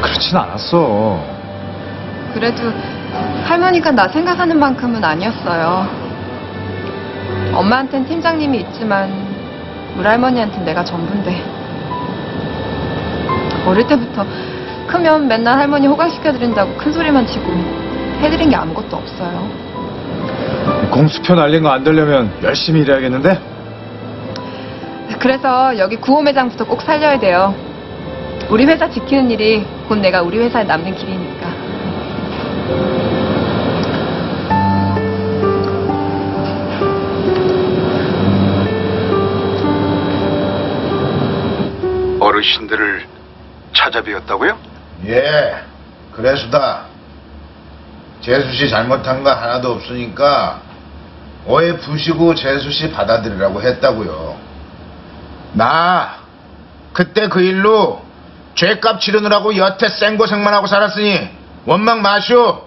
그렇진 않았어. 그래도 할머니가 나 생각하는 만큼은 아니었어요. 엄마한텐 팀장님이 있지만 우리 할머니한텐 내가 전부인데. 어릴 때부터 크면 맨날 할머니 호강시켜드린다고 큰 소리만 치고 해드린 게 아무것도 없어요. 공수표 날린 거 안 되려면 열심히 일해야겠는데? 그래서 여기 구호 매장부터 꼭 살려야 돼요. 우리 회사 지키는 일이 곧 내가 우리 회사에 남는 길이니까. 어르신들을 찾아뵈었다고요? 예, 그래서다. 재수씨 잘못한 거 하나도 없으니까 오해 푸시고 재수씨 받아들이라고 했다고요. 나 그때 그 일로 죄값 치르느라고 여태 생고생만 하고 살았으니 원망 마시오.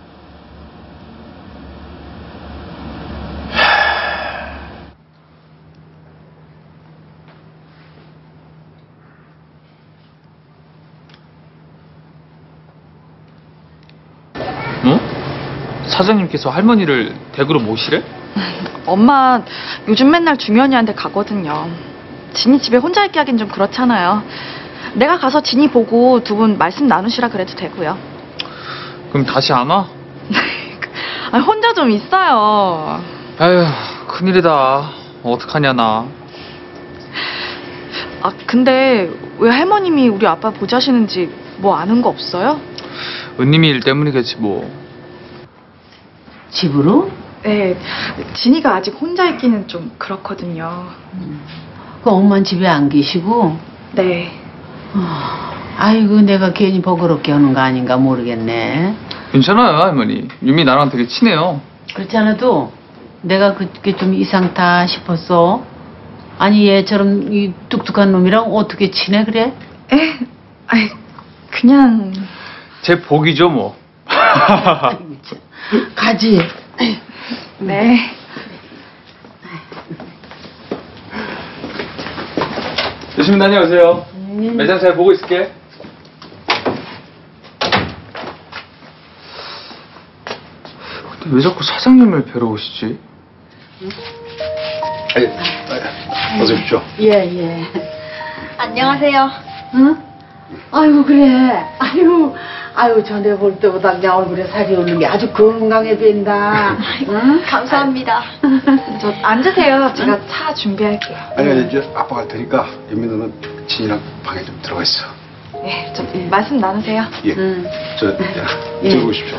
뭐? 사장님께서 할머니를 댁으로 모시래? 엄마 요즘 맨날 중현이한테 가거든요. 진이 집에 혼자 있게 하긴 좀 그렇잖아요. 내가 가서 진이 보고 두 분 말씀 나누시라 그래도 되고요. 그럼 다시 안 와? 아니, 혼자 좀 있어요. 아휴, 큰일이다. 어떡하냐 나. 아 근데 왜 할머님이 우리 아빠 보자시는지 뭐 아는 거 없어요? 은님이 일 때문이겠지 뭐. 집으로? 네, 진이가 아직 혼자 있기는 좀 그렇거든요. 그 엄마는 집에 안 계시고? 네. 아이고 내가 괜히 버거롭게 하는 거 아닌가 모르겠네. 괜찮아요 할머니. 유미 나랑 되게 친해요. 그렇지 않아도 내가 그게 좀 이상하다 싶었어. 아니 얘처럼 이 뚝뚝한 놈이랑 어떻게 친해 그래? 아이 그냥 제 복이죠 뭐. 가지. 네. 조심히 다녀오세요. 매장 잘 보고 있을게. 근데 왜 자꾸 사장님을 뵈러 오시지? 어서 오십시오. 예. 안녕하세요. 응? 아이고 그래. 아유 전에 볼 때보다 내 얼굴에 살이 오는 게 아주 건강해 보인다. 응? 감사합니다. 저 앉으세요. 제가 차 준비할게요. 아니, 이제 아빠 갈 테니까 유미 너는 진이랑 방에 좀 들어가 있어. 네, 저 말씀 나누세요. 예. 들어오십시오.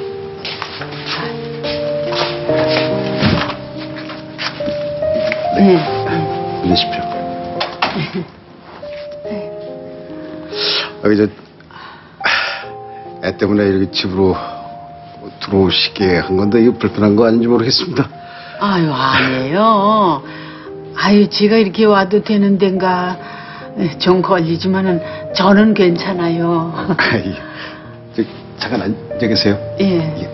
힘내십시오. 애 때문에 이렇게 집으로 들어오시게 한 건데 이거 불편한 거 아닌지 모르겠습니다. 아유 아니에요. 아유 지가 이렇게 와도 되는 데인가 좀 걸리지만은 저는 괜찮아요. 잠깐 앉아 계세요. 예.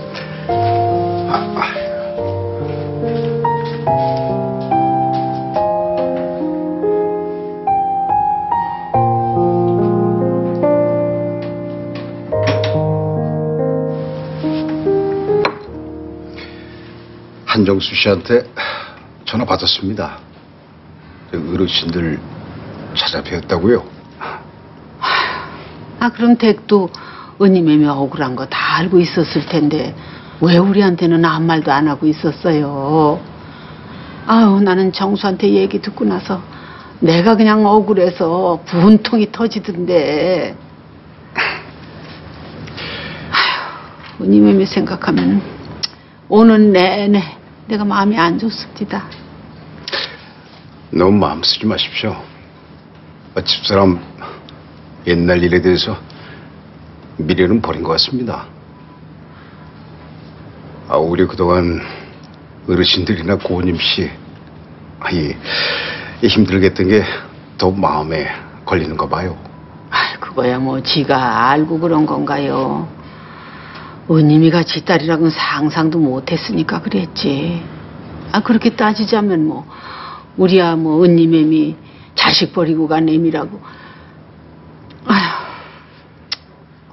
한정수 씨한테 전화 받았습니다. 어르신들 찾아뵈었다고요? 그럼 댁도 은희매매 억울한 거 다 알고 있었을 텐데 왜 우리한테는 아무 말도 안 하고 있었어요. 아유 나는 정수한테 얘기 듣고 나서 내가 그냥 억울해서 분통이 터지던데. 아유 은희매매 생각하면 오는 내내 내가 마음이 안 좋습니다. 너무 마음 쓰지 마십시오. 집사람 옛날 일에 대해서 미래는 버린 것 같습니다. 우리 그동안 어르신들이나 고은임 씨 힘들게 했던 게 더 마음에 걸리는 거 봐요. 그거야 뭐 지가 알고 그런 건가요. 은임이가 지 딸이라고는 상상도 못했으니까 그랬지. 그렇게 따지자면 뭐 우리야 뭐 은임애미 자식 버리고 간 애미라고. 아휴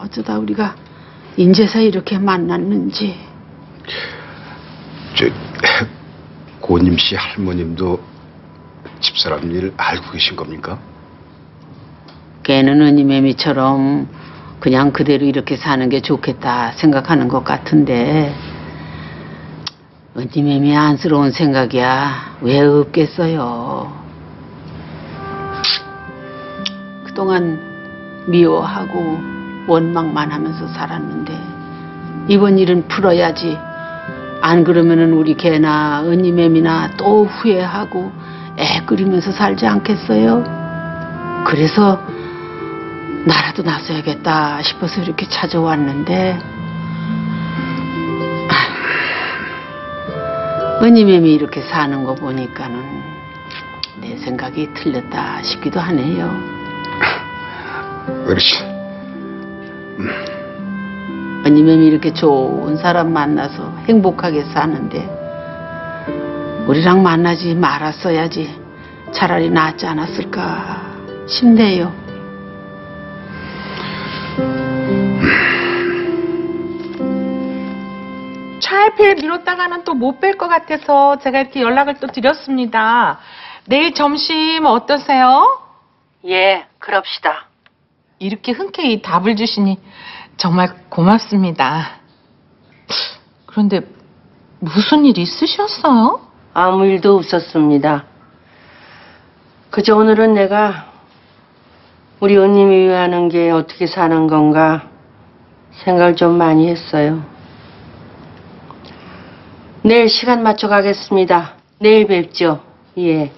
어쩌다 우리가 인제서 이렇게 만났는지. 저 고님 씨 할머님도 집사람 일 알고 계신 겁니까? 걔는 은희매미처럼 그냥 그대로 이렇게 사는 게 좋겠다 생각하는 것 같은데 은희매미 안쓰러운 생각이야 왜 없겠어요. 그동안 미워하고 원망만 하면서 살았는데 이번 일은 풀어야지. 안 그러면은 우리 걔나 은희매미나 또 후회하고 애 끓이면서 살지 않겠어요? 그래서 나라도 나서야겠다 싶어서 이렇게 찾아왔는데 은희매미 이렇게 사는 거 보니까는 내 생각이 틀렸다 싶기도 하네요. 어르신, 은희매미 이렇게 좋은 사람 만나서 행복하게 사는데 우리랑 만나지 말았어야지 차라리 낫지 않았을까 싶네요. 차일피일 미뤘다가는 또 못 뵐 것 같아서 제가 이렇게 연락을 또 드렸습니다. 내일 점심 어떠세요? 예, 그럽시다. 이렇게 흔쾌히 답을 주시니 정말 고맙습니다. 그런데 무슨 일 있으셨어요? 아무 일도 없었습니다. 그저 오늘은 내가 우리 언님이 위하는 게 어떻게 사는 건가 생각을 좀 많이 했어요. 내일 시간 맞춰 가겠습니다. 내일 뵙죠. 예.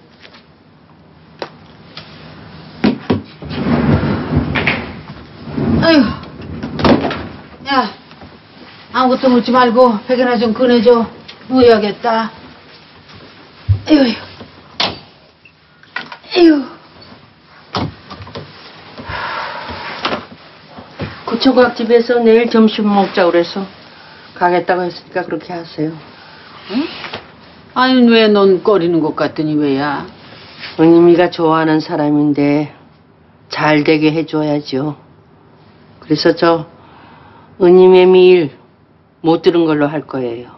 아유, 야, 아무것도 묻지 말고 백이나 좀 꺼내줘. 누워야겠다. 아유, 아유. 구청각집에서 내일 점심 먹자고 그래서 가겠다고 했으니까 그렇게 하세요. 응? 아니 왜 넌 꺼리는 것 같더니 왜야? 은희미가 좋아하는 사람인데 잘 되게 해줘야죠. 그래서 저 은희매미 일 못 들은 걸로 할 거예요.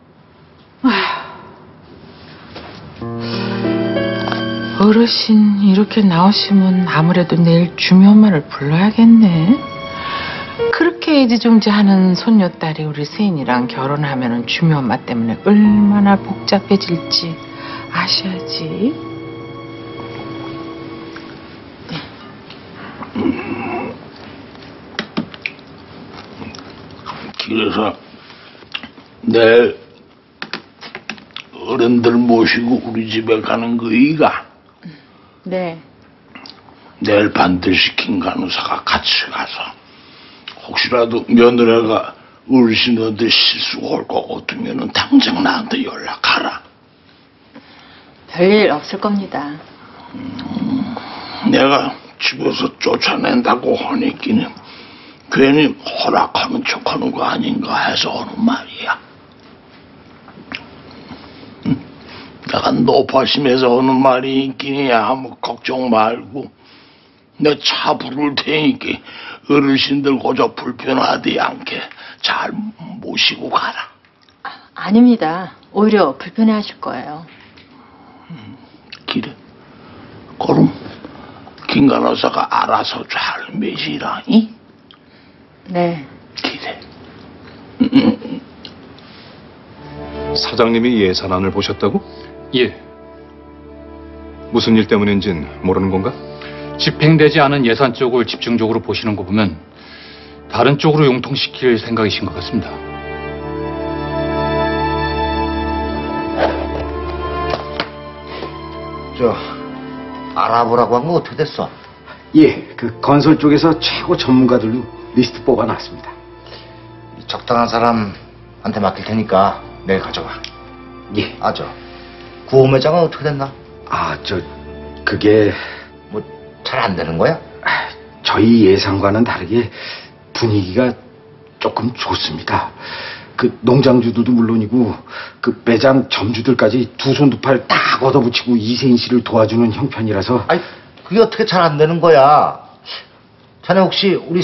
어르신 이렇게 나오시면 아무래도 내일 주면만을 불러야겠네. 그렇게 애지중지하는 손녀딸이 우리 세인이랑 결혼하면 주면마 때문에 얼마나 복잡해질지 아셔야지. 그래서 내일 어른들 모시고 우리 집에 가는 거이가? 네. 내일 반드시 김간호사가 같이 가서 혹시라도 며느라가 어르신한테 실수가 올 것 같으면 당장 나한테 연락하라. 별일 없을 겁니다. 내가 집에서 쫓아낸다고 하니끼는 괜히 허락하는 척하는 거 아닌가 해서 하는 말이야. 내가 높아심에서 하는 말이 있기니야 아무 걱정 말고 내 차 부를 테니까 어르신들 고저 불편하지 않게 잘 모시고 가라. 아닙니다. 오히려 불편해하실 거예요. 그래. 그럼 김 간호사가 알아서 잘 매시라. 이? 네. 그래. 사장님이 예산안을 보셨다고? 예. 무슨 일 때문인진 모르는 건가? 집행되지 않은 예산 쪽을 집중적으로 보시는 거 보면 다른 쪽으로 융통시킬 생각이신 것 같습니다. 저 알아보라고 한 거 어떻게 됐어? 예, 그 건설 쪽에서 최고 전문가들로 리스트 뽑아놨습니다. 적당한 사람한테 맡길 테니까 내일 가져가. 예. 아, 저 구호 매장은 어떻게 됐나? 아, 그게 뭐 잘 안 되는 거야? 저희 예상과는 다르게 분위기가 조금 좋습니다. 그 농장주들도 물론이고 그 매장 점주들까지 두 손 두 팔 딱 얻어붙이고 이세인 씨를 도와주는 형편이라서. 아니, 그게 어떻게 잘 안 되는 거야? 자네 혹시 우리